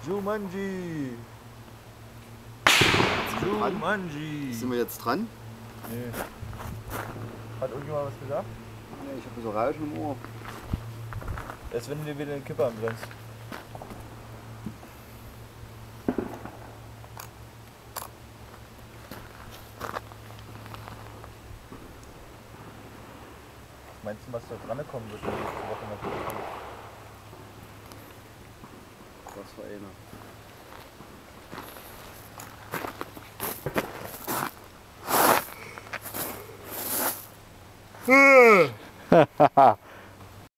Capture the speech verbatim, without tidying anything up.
Jumanji. Jumanji. Sind wir jetzt dran? Nee. Hat irgendjemand was gesagt? Nee, ich habe so Rauschen im Ohr. Erst wenn du dir wieder den Kipper anbrennst. Meinst du, was da dran kommen wird nächste Woche natürlich? Was für einer. Haha.